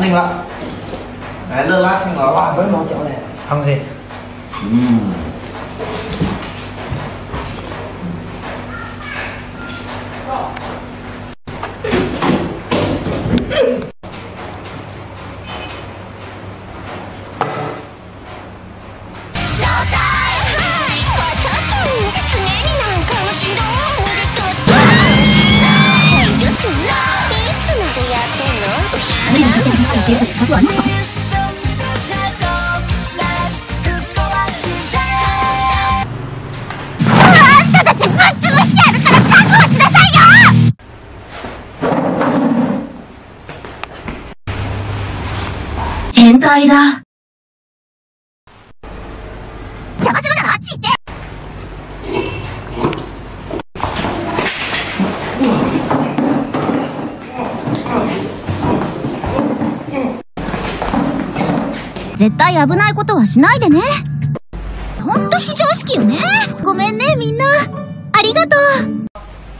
ninh lắm. Đấy, lơ lát nhưng mà bạn với món chỗ này. Không gì. 変態だ。 邪魔するならあっち行って。絶対危ないことはしないでね。ほんと非常識よね。ごめんねみんな。ありがと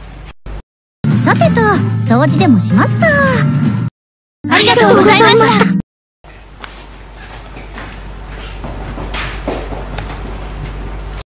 う。さてと掃除でもしますか。 ありがとうございました。